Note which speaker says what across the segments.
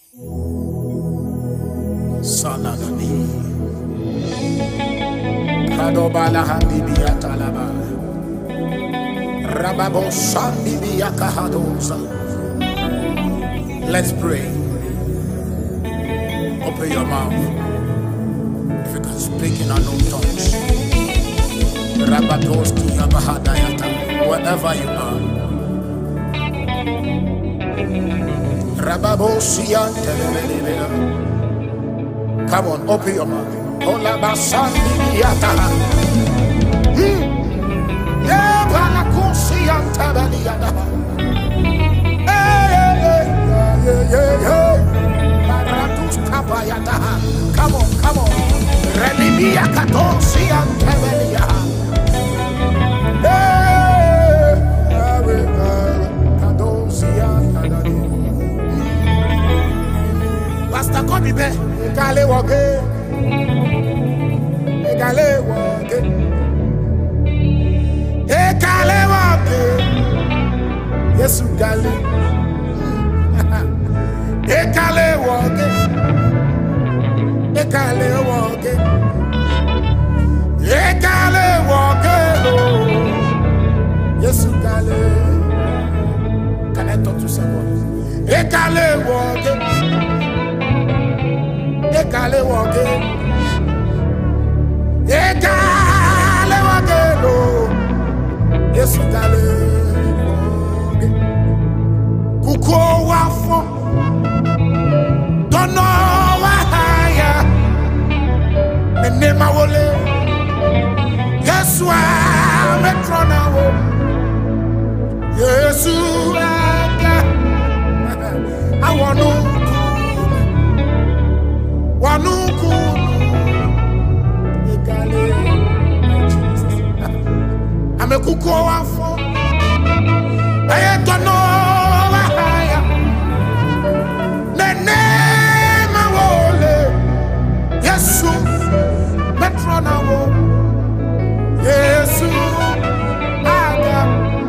Speaker 1: Sanagani Kadobala Handibiatalaba Rababo Sandibiakahadosa. Let's pray. Open your mouth. If you can speak in unknown tongues. Rabatoski Yabahadayata. Wherever you are. Rababosian Telebelebela. Come on, open your mouth. Olabasandibiata. Yabanakusian Tabaliada. Come on, come on. Remibia Katosian Tabalia. Pastor Kobibe, Gale Wage, Gale Wage, Gale Wage, Yesu Gale, Gale Wage, Gale Wage, Gale Wage, Yesu Gale. Can I talk to someone? Gale Wage. Ekale wage, ekale wage lo, Yesu kale wage. Kuko wafo, dono wahaya, menema wole, Yesu ametrona wo, Yesu aga, awonu. Wanuku Ekale Jesus. Amekuko wafo Ayetono wahaya Nene mawole Yesu Metrona wo Yesu Aga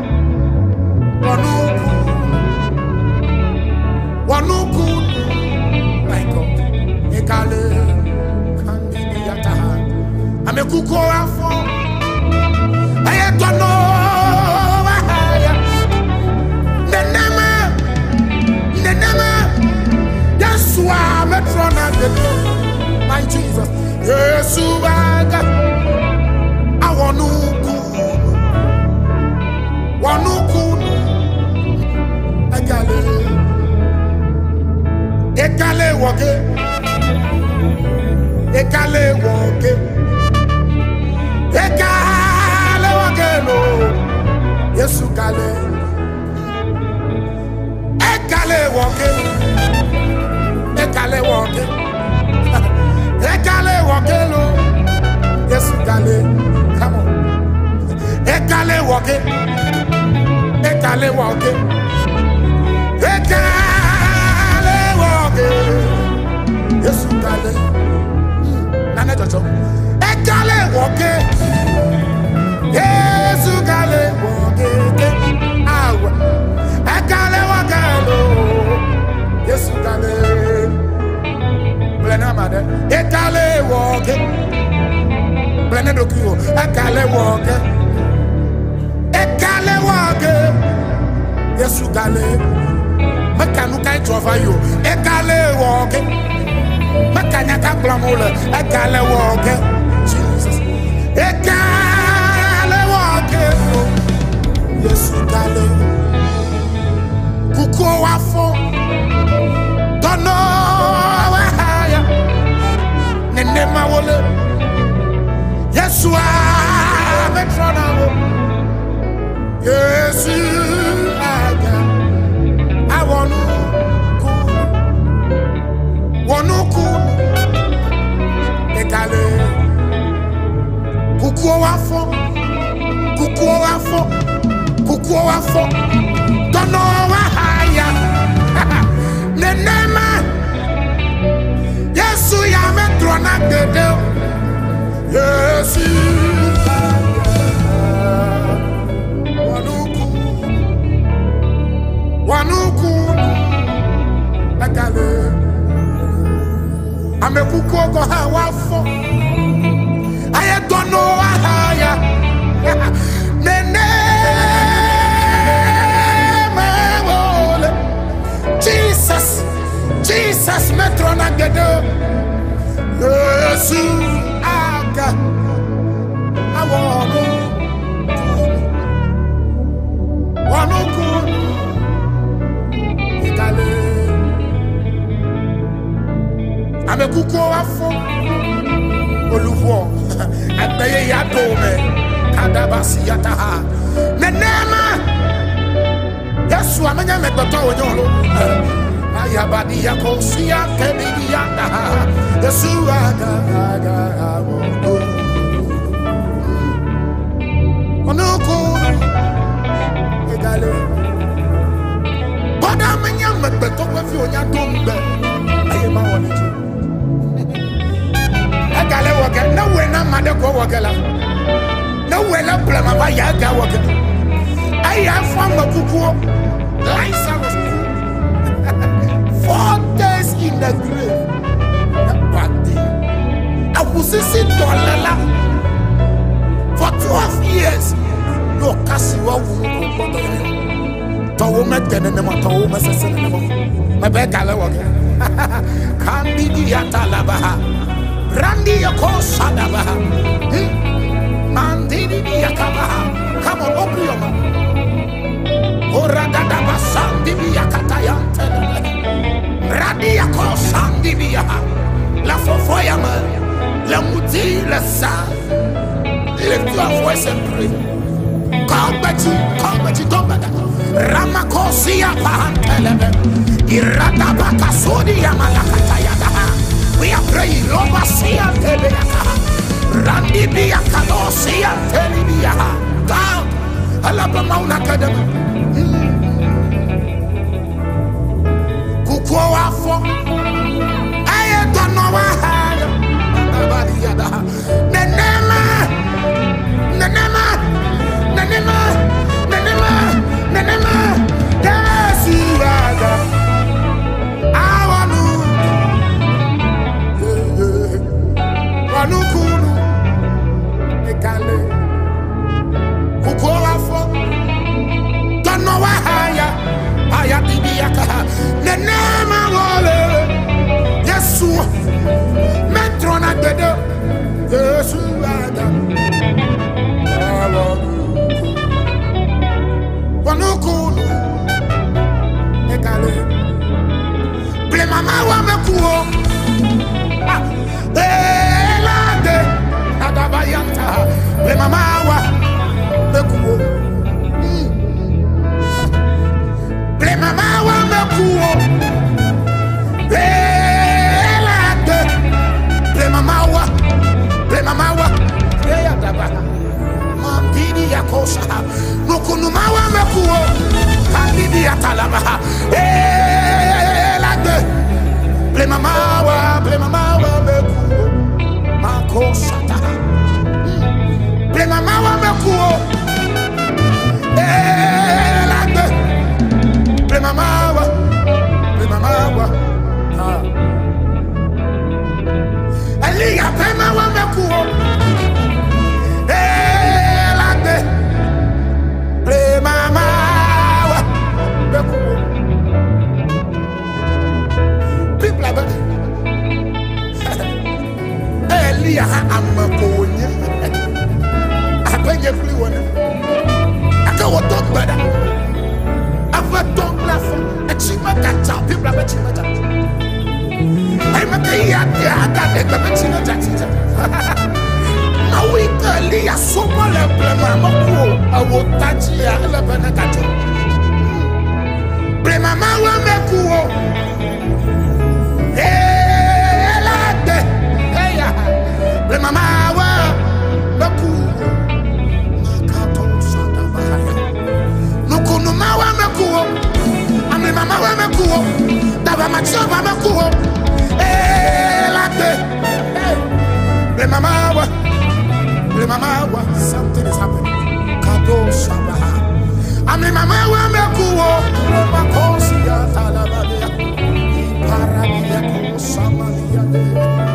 Speaker 1: Wanuku Ekale Kandibiata Amekuko wafo Ayetono wahaya Nenema Yesua Metrona Dedo. My Jesus Yesua Awanuku Wanuku Ekale wage Ekale wage, ekale wage no, Yesu kale. Ekale wage, ekale wage, ekale wage no, Yesu kale. Come on, ekale wage, ekale wage, ekale wage, Yesu kale. Nana Jojo, Ekale woke, Yesu kale woke, awe, Ekale woke lo, Yesu kale, Blena made, Ekale woke, Blena dokio, Ekale woke, Yesu kale, Mekanu kai trova yo, Ekale woke. Makanyaka blamole, ekale woke, Jesus, ekale woke, Yesu kale, kuko wafo, dono wahaya, nene mawole, Yesu ametrona wo, Yesu aga, awonu. Wanuku Ekale Kukuo wafo Dono wahaya Nenema Yesu ya metrona dede Yesu Wanuku Ekale Amekuko go ha wafo. I don't know higher. Nene Jesus, Jesus metrona gedo. Yesu aga. Awono. Wanuku. Ikale. Amekuko wafo. Oluwo. Abeye ya dome. Kadabasi yataha. Nenema. Yesu amenya medoto wonyolo. Ayabadi yakosia kebidi yanda. Yesu aga. Onuku. Egale. Boda amenya medoto wefi onya dombe. Ayema woniju. Egale woge no we na made ko wogela. No we la blama ba ya ga woge. I have found my kukuo. Lazarus 4 days in the grave. I was sitting dollar for 12 years. No Cassiwa to met and never told my sister. My bed, Kandi Yatalabaha, Randy Yakosadabaha, Mandini Yakabaha. Come on, open your mouth. Oradadaba Sandibiya Katayante Radia Ko Sandibiya La Fofoyama La Mouti La Sa. Lift your voice and pray. Kalbeti Dombada Ramakosia Pahantelebe Iradabaka Sodia Malakatayadaha. We are praying Lobasia Tebeaka Randibiya Kadosia Telibiya God Alabama Unakadama Kukuwafo I don't know why nobody yada Nenema Desi waga Awanu Wanukunu Ekale Kukuwafo don't know why Nenema wole Yesu Metrona dedo Yesu ada Wanukunu Ekale Ple mama wa mekuo Elade Adabayanta Ple mama wa mekuo Ple mama wa mekuo Elade Ple mama wa Eyadabaha Mandidi yakosa Nukunu mawa mekuo Kandidi yatalabaha Elade Ple mama wa mekuo Makosa taha Ple mama wa mekuo Elade Ple mama wa Eliya ple mama wa mekuo Elade Ple mama wa mekuo People are better Eliya ha amakonye Apenye fliwana Aka wotok bada Afa tok lafa Echima kata People are better I'm a day at the other Now we tell you so much of Blema. I will touch you. I love Benakato. Blema, my woman, hey, lad, hey, Blema, my woman, Nakato Santa Bahaya. No, no, my woman, I'm a mamma, woman, Tabamacho, Mama, hey, lad, Blema, something is happening. Kado Shabaha. I'm in my mama, Makosia, Talabadia, Paradia, Samalia.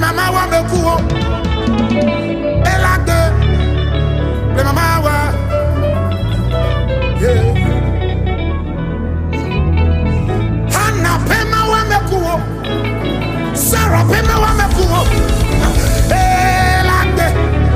Speaker 1: mama wa me kuo. Elade. Le mama wa. Yeah. Hannah pema wa me kuo. Sarah pema wa me kuo. Elade.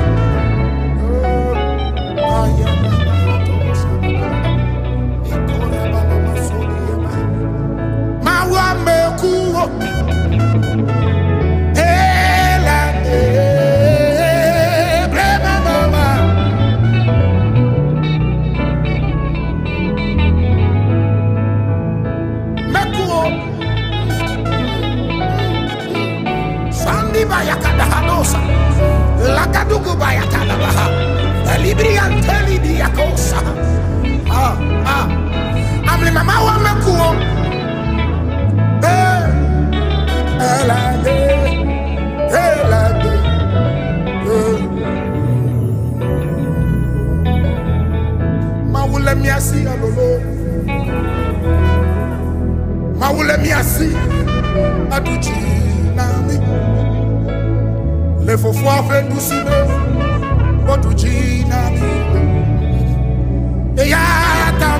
Speaker 1: Le fofo fait doucement, votre dynamique. Et ya ta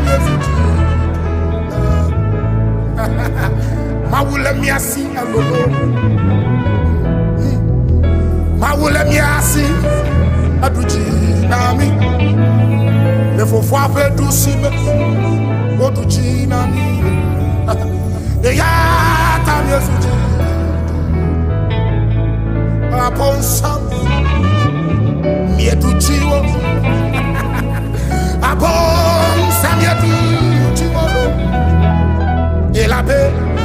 Speaker 1: ma wule miasi alolo. Ma wule miasi adu dynamique. Le fofo fait doucement, votre dynamique. Et ya ta Abonsam miedu chiwo Abonsam miedu chiwo Elabe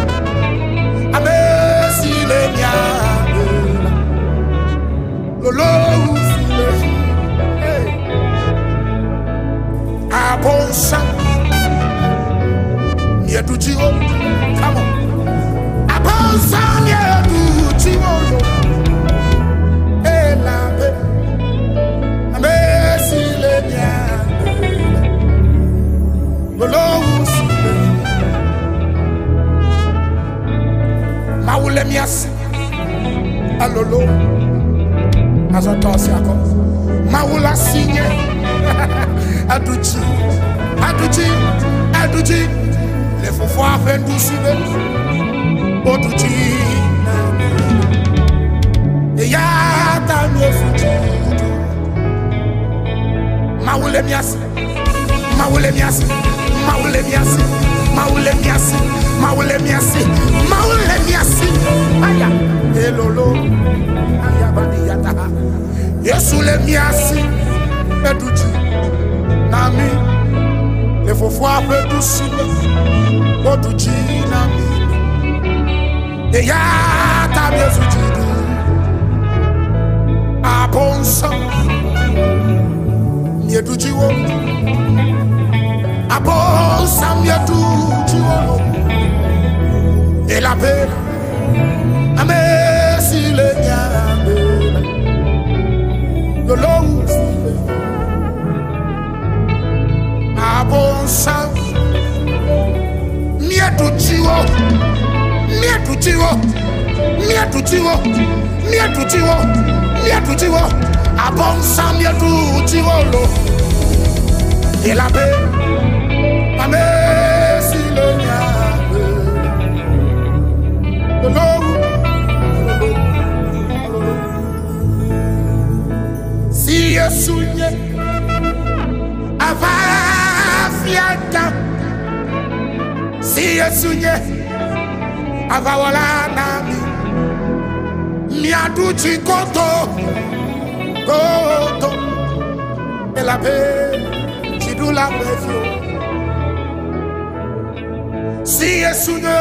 Speaker 1: Amesi le nya Lolo ufile Abonsam miedu chiwo Come on Abonsam miedu chiwo Maule miasi alolo azotosi ako maula sinye aduchi le fofo afendu sibe oduchi e ya ta mi fuji maule miasi aya elolo aya badiyata yesu le miasi eduji nami le fofo apedu sibe oduji nami e ya ta mi fuji abonsa mieduji wo abonsa mieduji wo elabe amesi le nyame lolo abonsa mieduji wo abonsa mieduji wo lo elabe amesi le nyame lolo si yesunye avafiata si yesunye avawala nami miaduchi koto elabe chidula befio si yesunye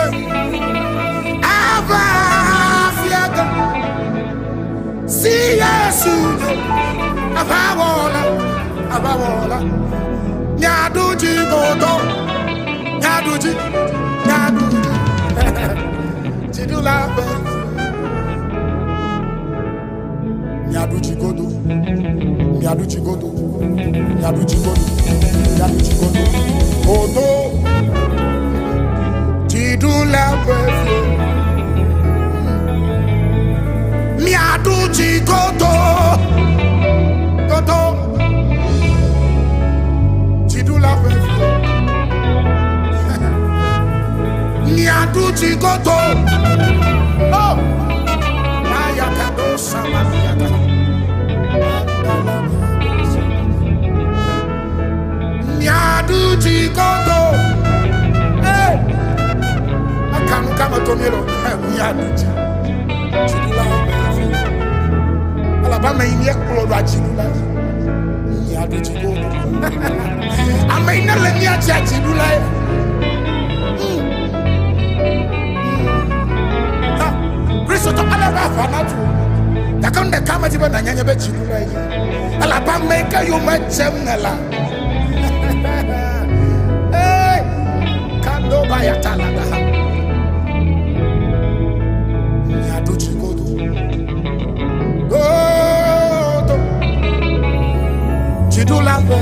Speaker 1: avafiata si yesunye avawola nyaduji godo nyaduji chidula befio nyaduji godo odo chidula befio Koto. Oh, Ayakado Samaniaka. Nyadu Koto. Hey, I can't come to me. Nyadu Chidula. Alabama in Yakula Chidula. Nyadu Koto. I may not let me at Chidula. Kristo to alaba fanatu yakonde kama tiba na nyanya be chidula yi alaba meka yo machem nala eh kando ba ya talada ya do chigodo godo chidula bo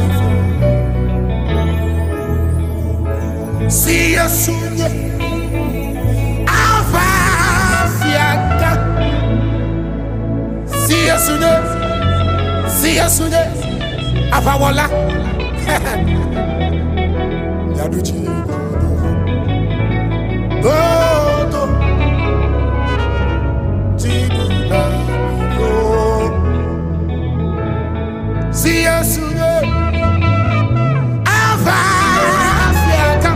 Speaker 1: si asunye See you soon, Avawala. Yaduchi. Go to Chidula. See you soon, Avawala.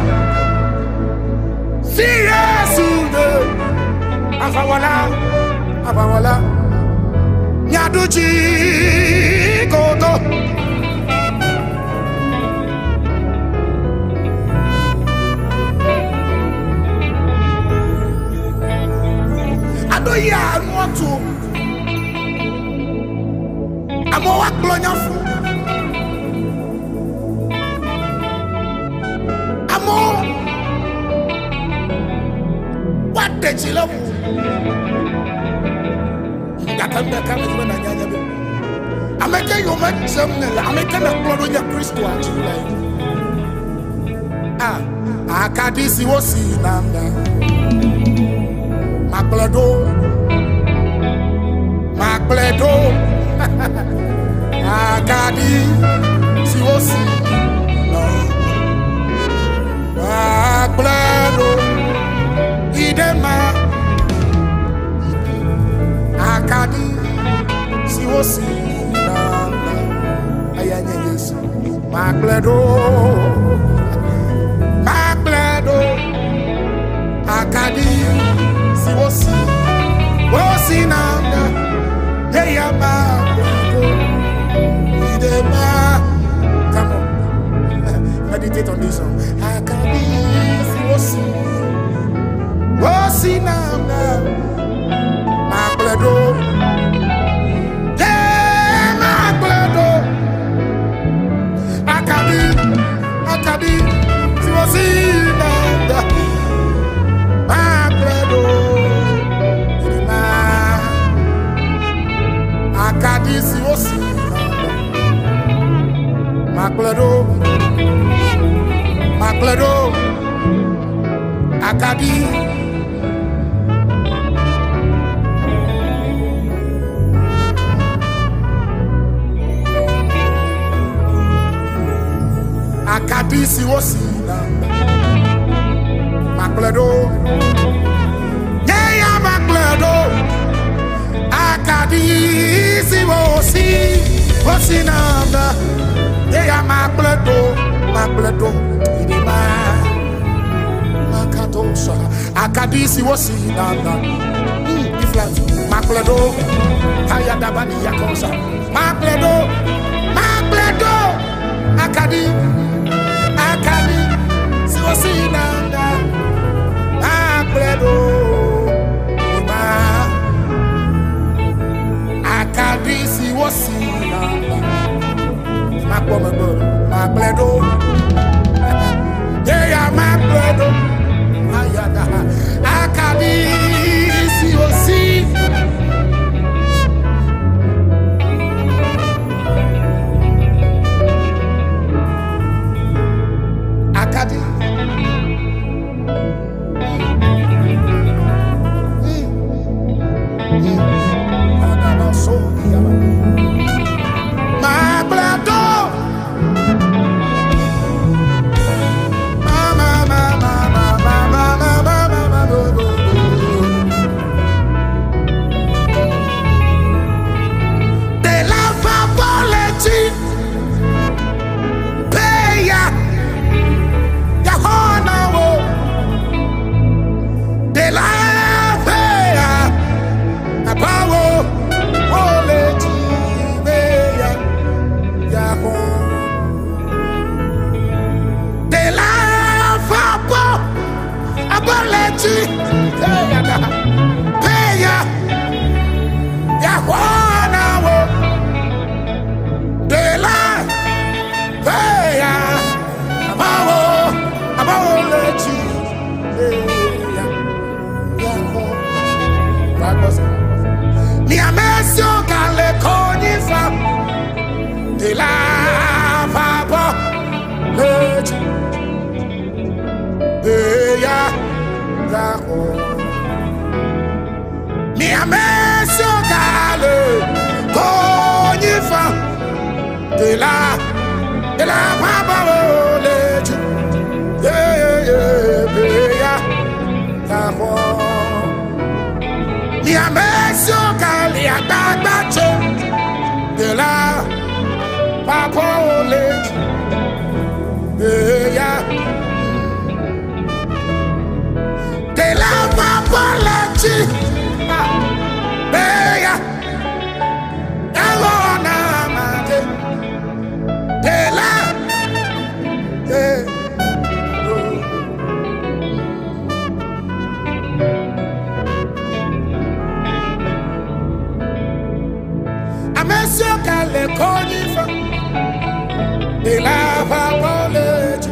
Speaker 1: See you soon, Avawala. Avawala. Nyaduchi Koto. Adoya Motu. Amo Waklonafu. Amo what did you love? Ameka yo machem nela ameka na klodo nya Kristo achula akadisi wosi nanda makledo akadisi wosi makledo idema akadi si wosi na ayanya Yesu makledo akadi si wosi na ya makledo idema. Come on, meditate on this song. Akadi si wosi na makledo. Akadi, si wosi nanda, makledo, akadi si wosi nanda, makledo, akadi. Akadisi wosi makledo yeah makledo akadisi wosi nanda yeah makledo idima makatosa akadisi wosi nanda iflat makledo haya dabani yakosa makledo akadi si wosi nanda makledo akadi si wosi nanda makledo yeah makledo ayada akadi si wosi lechi. Peya. Yahuana wo. De la. Peya. Abawo lechi. Peya. Yahuana. Mi amesio kale konifa. De la. Papa. Lechi. Peya. Mi amesio kale konifa. De la papa lechi. Peya. Mi amesio kale agbache. De la papa lechi. Peya. De la papa lechi. Peya. Elona mate. De la. Amesio kale konifa. De la papa lechi.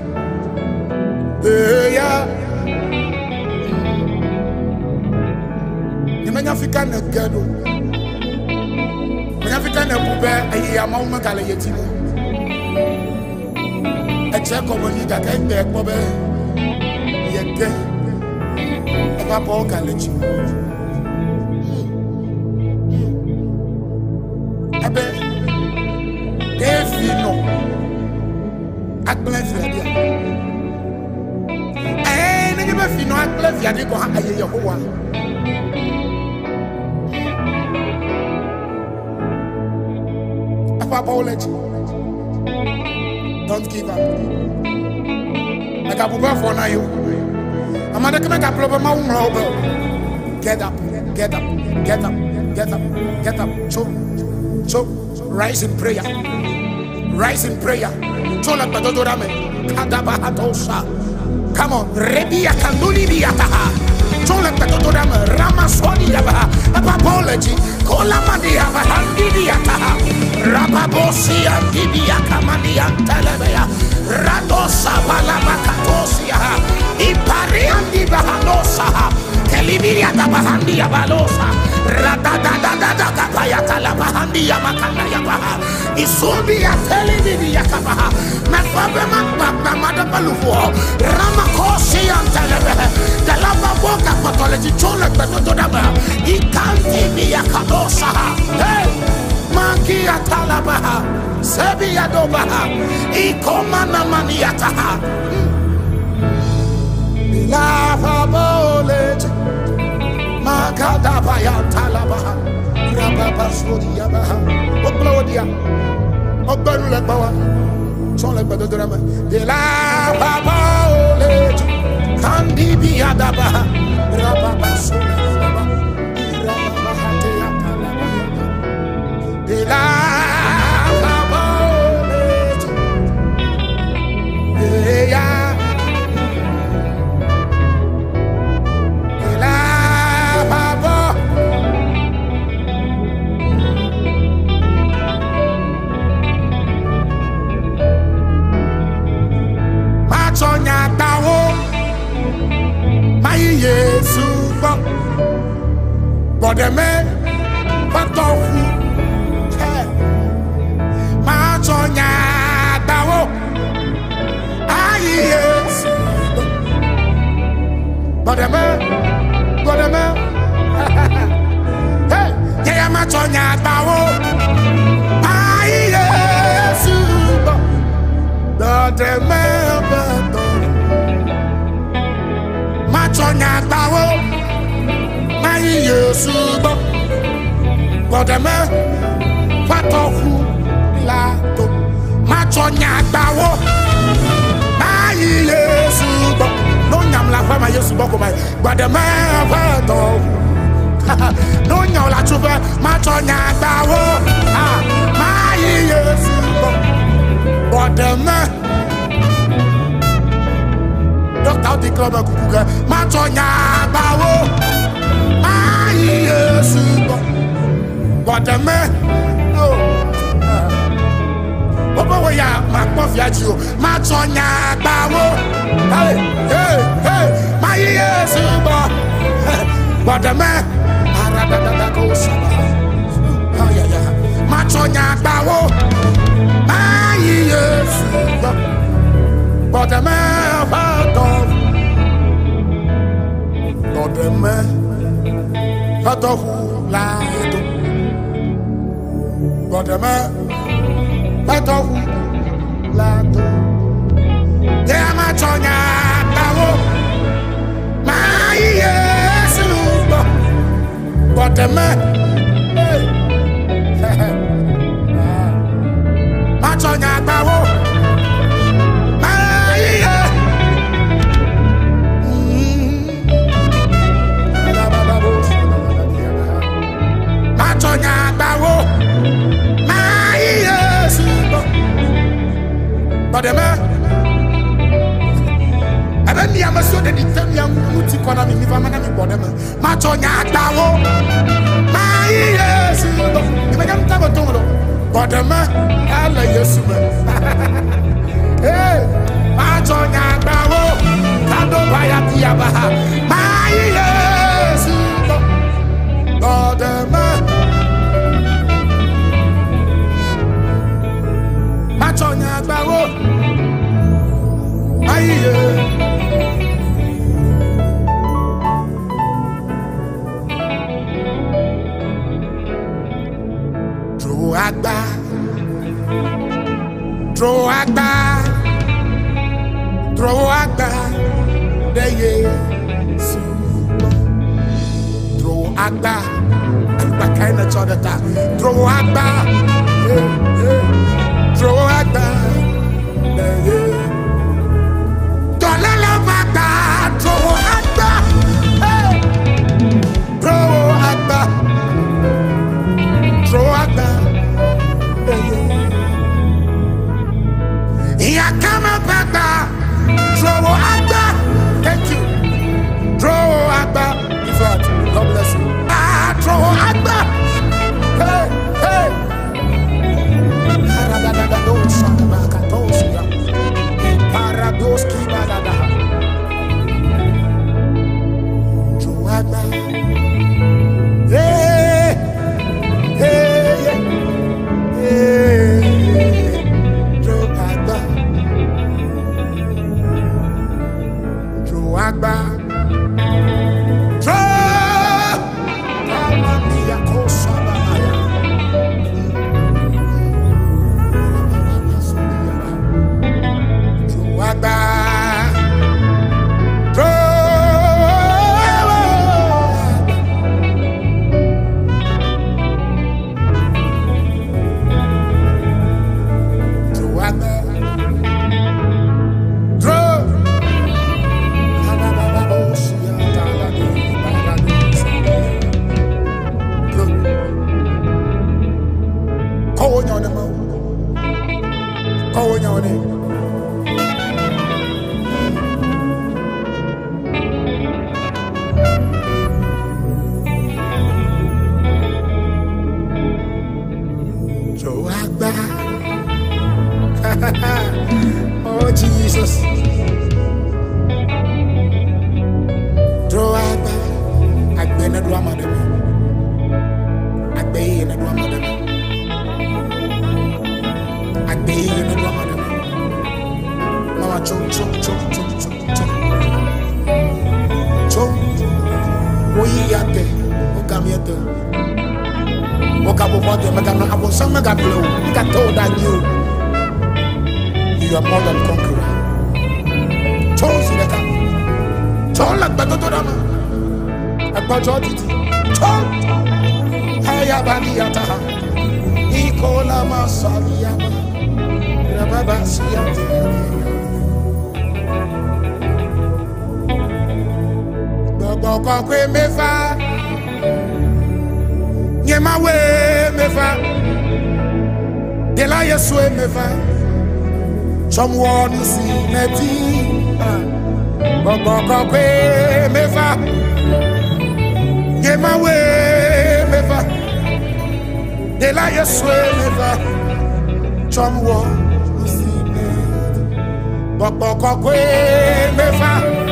Speaker 1: Peya. Africa na gado. Africa na bube ayi amauma kale yetimo. E check komoni da kai be ko be. Yeke. E ba po kale chi. Abe. Defino. Akble fiadia. Ni be fino akble fiadia ko ayi Yehowa. Don't give up. I got to for now. I'm not going to problem. Get up, get up, get up, get up, get up. So, rise in prayer. Rise in prayer. Come on, Rebia Kanduli Biataha. Ramaswani Yaba, apology, Colamadia, Handidiata, Rababosi and Dibiaka Mania Telebea, Radosa Balabakatosia, Ipariandi Bahanosa, Kelibiria Bahandia Balosa, Radadada Payatala Bahandia Makanda Yabaha, Isubia Telebia Kabaha, Mafabama Madabalufu, Ramakosi and Telebe, the Lava Boka Pathology Chola Betodama, he can't be a Kadosa, hey, Magia Talabaha, Sebia Dobaha, Ikomana Maniataha, Lava Bolet, Makadabaya Talabaha, Rababasodiabaha, Oblodia, Oberula Bawa, Chola Betodama, the Lava Bolet. Kandi biadaba, rababasuna, rababahate atalaba, de la babolet, de la babo, machonya tawo. Yesu but the man but of Machonya Dawo yes but the man hey yeah Machonya Dawo yes but the man Machonya Dawo Yesu but the man Fatofu Lato Machonya Dawo Yesu no nyam la fama Yesu boko but the man Fatofu no nyam la chuva Machonya Dawo Yesu but the man Dr. I'll declare my kukuka. Matonya bawo. My yes. What a man. Oh. Papa we ya mafia you. Matonya bawo. Hey, hey, hey. My yes. What a man. Aradada go saba. Oh yeah yeah. Matonya bawo. My yes. But the man part of but the man part of who lied. But the man part of who lied. Yeah, my Tonya Bawo. My yes, but the man my Tonya Bawo. But the man, I don't need a so that the time young Muti Konami, if I'm an enemy, Matonya Dawo, my yes, you may come to Tomo, but the man, I like yes, hey, Matonya Dawo, Kado Bayatiabaha, my yes, but the man. Matonya Bawo, aye. Throw agba, deye, throw agba, agba kind of chodata, throw agba. Throw at that, don't let love at that. Throw at that, throw at that, throw at that. Here come up at that. Throw at that. Thank you. Throw at that. God bless you. Throw at that. Hey, hey. Paradoski badada. Joagba. Hey, hey, hey. Joagba. Joagba. Oh Jesus, Joagba, I've been a drama. I've been a drama. I've been a drama. Mama chong. We are there. Come here. Woke up about them. I was some mega blow. I told that you are more than conqueror. Chose in the camp. Told like Batodama. A Bajoditi. Told. Hayabaniata. Nicola Masalia. Rababa Siati. Boko mefa. Nyema we mefa. Dela Yesue mefa. Someone is in a team. Boko kwe meva. Yemawe meva. Dela yeswe meva. Chomwo usine. Boko kwe meva.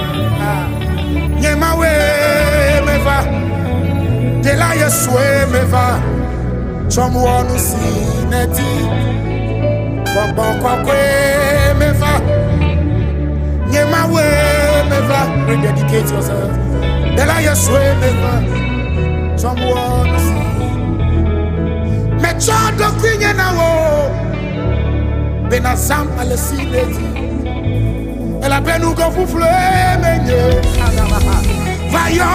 Speaker 1: Yemawe meva. Dela yeswe meva. Chomwo usine ti. Boko kwe meva. Yemawe meva. Rededicate yourself. Dela yeswe meva. Chomwo usine. Mechodo kwenye na wo Benazam alesineti Ela benugo fufle menye Vaya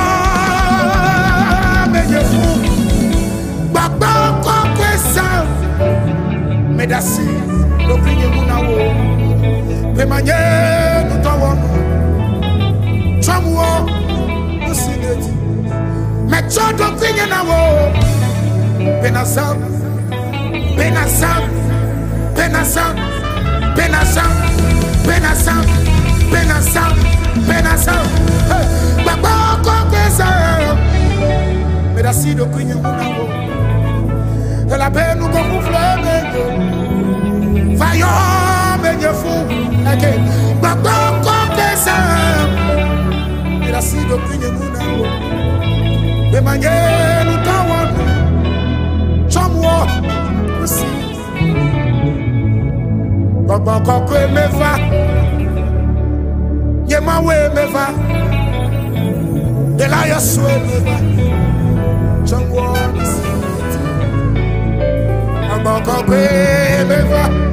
Speaker 1: menye fu Baba kwa sa Medasi do kwenye muna wo Bemanye nutawonu Chamwo usineti Mechodo kwenye na wo Benazam Benazam, Benazam, Benazam, Benazam, Benazam, Benazam. Baba kokesa. Medasido kwenye munawo. Ela benu go fufle Vayo menye fu. Okay. Baba kokesa. Medasido kwenye munawo. Bemanye nutawonu. Chomwo. Baba kokwe meva. Yemawe meva. Dela yeswe meva. Chomwo. Baba kokwe meva.